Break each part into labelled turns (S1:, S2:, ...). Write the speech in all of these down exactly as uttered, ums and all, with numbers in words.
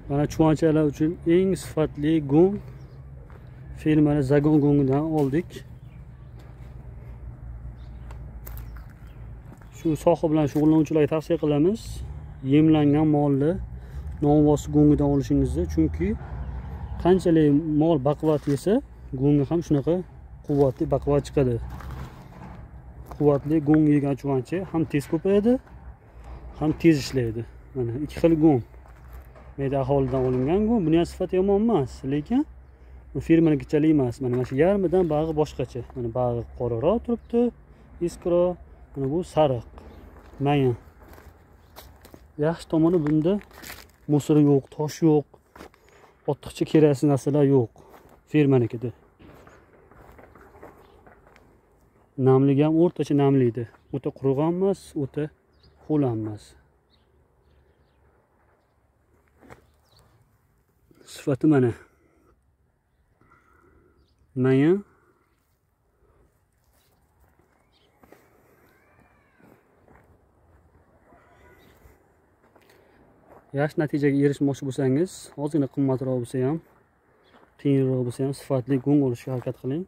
S1: Mana chuvanchalar uchun eng sifatli gong firmani Zagon gongidan oldik. Shu soha bilan shug'ullanuvchilarga tavsiya qilamiz. Yemlangan molni novvos gongidan olishingizni, chunki qanchalik mol baquvvat yesa, gongi ham shunaqa quvvatli baquvvat chiqadi. Quvvatli gong yegan chuvancha ham tez ko'payadi, ham tez ishlaydi. Mana ikki xil gong. Meda aholidan olingan gong, buni ham sifati yomon emas, lekin bu firmanikichalik emas. Mana mana shu yarmidan bag'i boshqacha. Mana bag'i qoraroq turibdi, eskiroq. Mana bu sariq, mayin. Yaxshi tomoni bunda musor yo'q, tosh yo'q, ortiqcha keraksiz narsalar yo'q firmanikida. Namligi ham o'rtacha namliydi. O'ta quruq ham emas, o'ta ho'l ham emas. Sifati mana. Mayin. Yaxshi natijaga erishmoqchi bo'lsangiz, ozgina qimmatroq bo'lsa ham, tiyinroq bo'lsa ham sifatli gong olishga harakat qiling.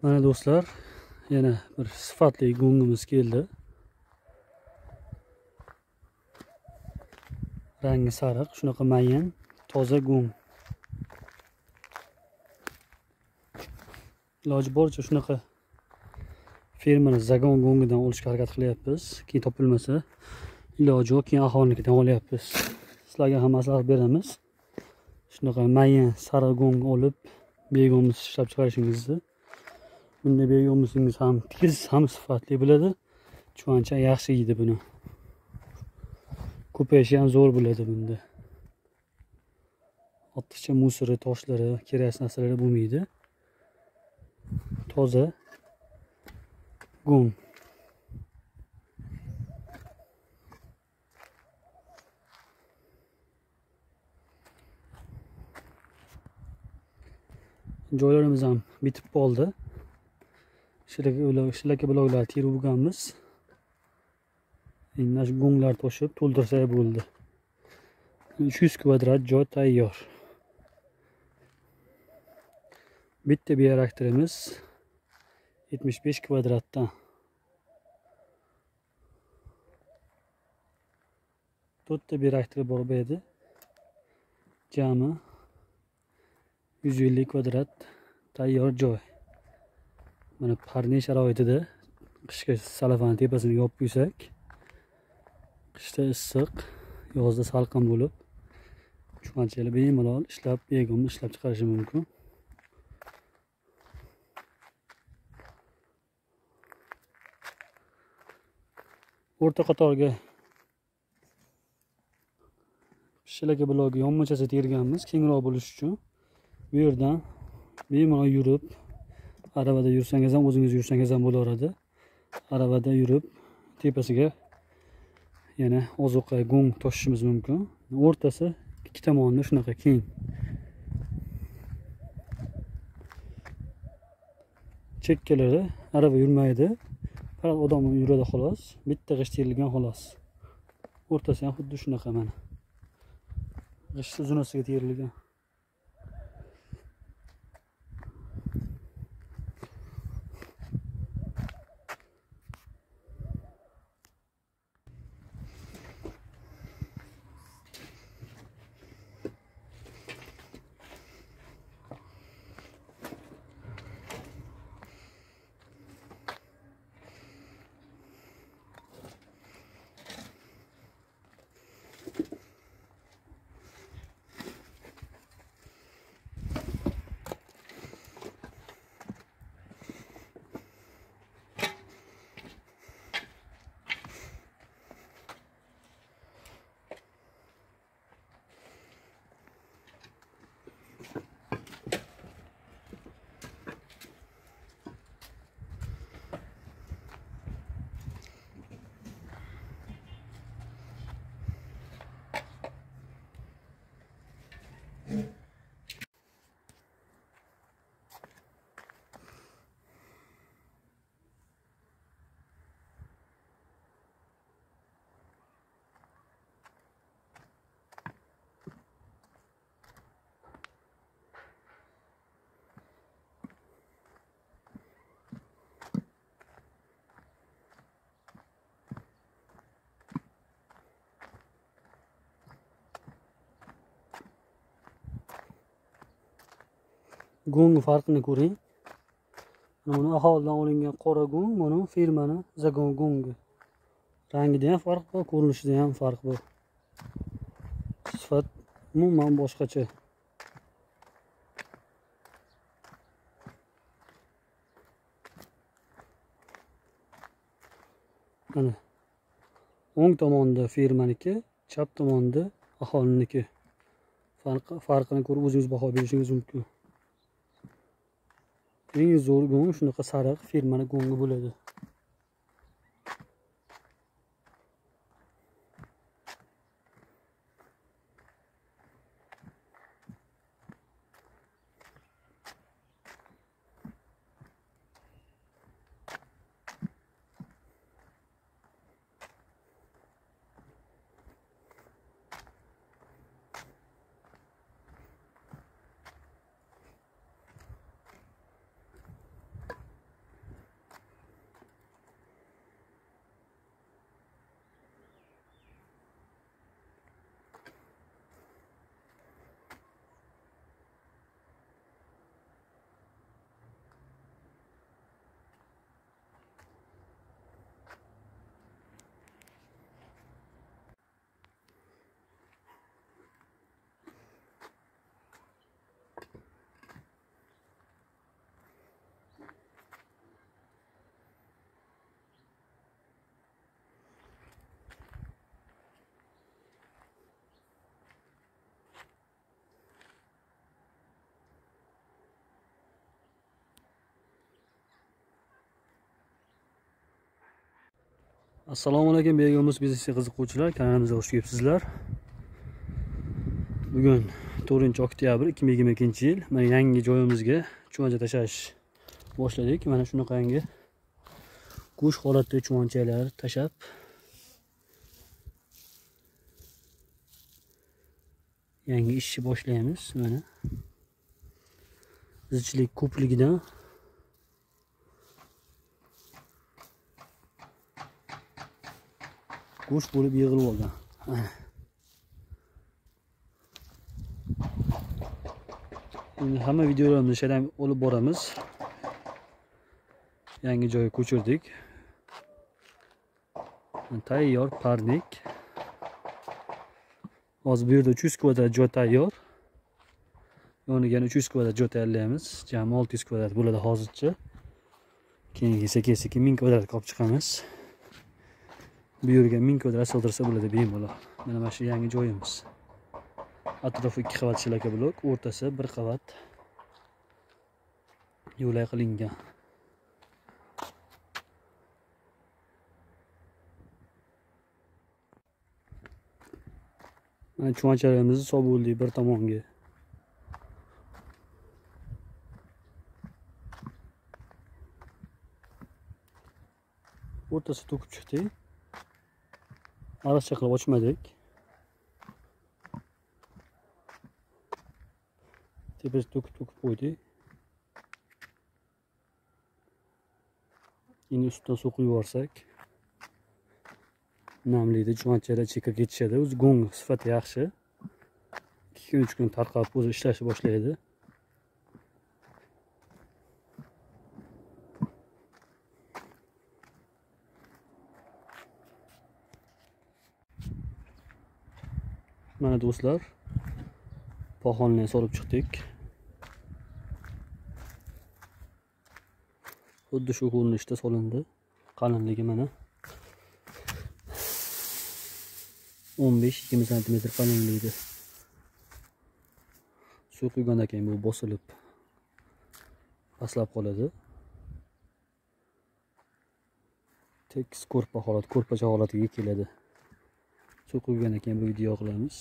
S1: Mana do'stlar, yana bir sifatli go'ngimiz keldi. Rangi sariq, shunaqa mayin, toza go'ng. Iloji boricha shunaqa fermani zagon go'ngidan olishga harakat qilyapmiz. Keyin topilmasa, iloji yo'q, keyin aholinikidan olyapmiz. Sizlarga ham maslahat beramiz. Shunaqa mayin sariq go'ng olib, beg'o'miz ishlab chiqarishingizni. Bunda beg'o'mizingiz ham tikiz ham sifatli bo'ladi. Chuancha yaxshi yeydi buni. Ko'payishi ham zo'r bo'ladi bunda. Ortiqcha musori, toshlari, kerak narsalari bo'lmaydi. Toza go'ng. Joylarimiz ham bitib qoldi. Shilaka bloklar terib bo'lganmiz. Endi shu go'nglar to'shib to'ldirsak bo'ldi. uch yuz kvadrat joy tayyor. Bitta bioreaktorimiz yetmish besh kvadratdan. to'rtta bioreaktor bor bu yerda. Jami yuz ellik kvadrat tayyor joy. Mana parni sharoitida qishga salafan tepasini yopib qo'ysak, qishda issiq, yozda salqin bo'lib, shunchalik bemalol ishlab, beg'amni ishlab chiqarishi mumkin. O'rta qatorga shilaka blogi yonmachasi terganmiz, kengroq bo'lish uchun. Bu yerdan bemalol yurib, aravada yursangiz ham, o'zingiz yursangiz ham bo'laveradi. Aravada yurib, tepasiga yana ozuqa go'ng toshishimiz mumkin. O'rtasi ikki tomonda shunaqa keng. Chekkalari arava yurmaydi. Faqat odam yuradi xolos. Bitta g'isht terilgan xolos. O'rtasi ham xuddi shunaqa mana. G'isht uzunasiga terilgan. Go'ng farqini ko'ring. Mana aholidan olingan qora go'ng, mana firmani zagon go'ngi. Rangida ham farq bor, ko'rinishida ham farq bor. Sifat umuman boshqacha. Mana o'ng tomonda firmaniki, chap tomonda aholiniki. Farq farqini ko'rib o'zingiz baho berishingiz mumkin. Eng zo'r go'ng shunaqa sariq firmani go'ngi bo'ladi. Assalomu alaykum Begimiz biznesga qiziquvchilar, kanalimizga xush kelibsizlar. Bugun to'rtinchi oktyabr ikki ming yigirma ikkinchi yil. Mana yangi joyimizga chuvancha tashlash boshladik. Mana shunaqangi go'sht holatda chuvanchalar tashab yangi ishni boshlaymiz. Mana zichlik ko'pligidan go'sht bo'lib yig'ilib olgan. Endi hamma videolarimizni sharam olib boramiz. Yangi joyga ko'chirdik. Tayyor parnik. Hozir bu yerda uch yuz kvadrat joy tayyor. Yoniga uch yuz kvadrat joy tayyorlaymiz. Jami olti yuz kvadrat bo'ladi hozircha. Keyingi sekin-sekin ming kvadrat olib chiqamiz. Bu yerga ming kvadrat sig'dirsa bo'ladi bemalol. Mana mana shu yangi joyimiz. Atrofi ikki qavat shlaka blok, o'rtasi bir qavat yo'lak qilingan. Mana chuvanchalarimizni solib bo'ldik bir tomonga. O'rtasi to'kib chiqdi. Ariqcha qilib ochmadik. Tepasi to'kib-to'kib qo'ydik. Endi ustidan suv quyib yuborsak, namlikda chuvanchalar chekka ketishadi. O'zi go'ng sifati yaxshi. ikki kun uch kun tarqab o'zi ishlashni boshlaydi. Mana do'stlar, pohonni solib chiqdik. Xuddi shu ko'rinishda solindi. Qalinligi mana o'n besh yigirma santimetr qalinlikda. Suv quygandan keyin bu bosilib pastlab qoladi. Tekis ko'rpa holat, ko'rpacha holatiga keladi. Suv quygandan keyin bu video qilamiz.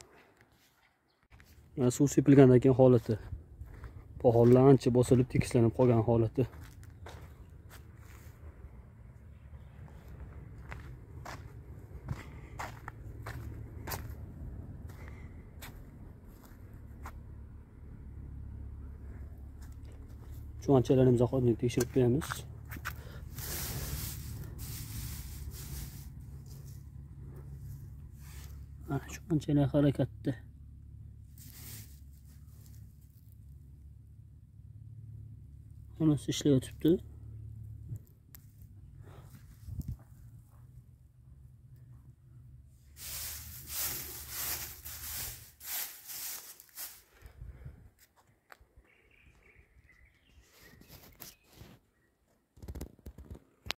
S1: Mana suv sepilgandan keyin holati. Pohonlar ancha bosilib tekislanib qolgan holati. Chuvanchalarimizni hozir tekshirib qo'yamiz. Mana chuvanchalar harakatda. Bunisi ishlayotibdi.